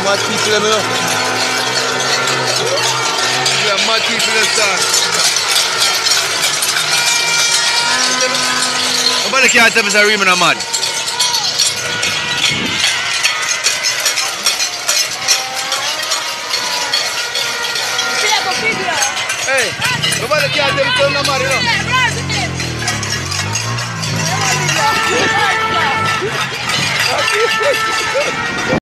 mad people, you know. We are mad people in town. Nobody can't tell me that Riemann are mad. Hey, nobody can't tell me that I'm mad, you know.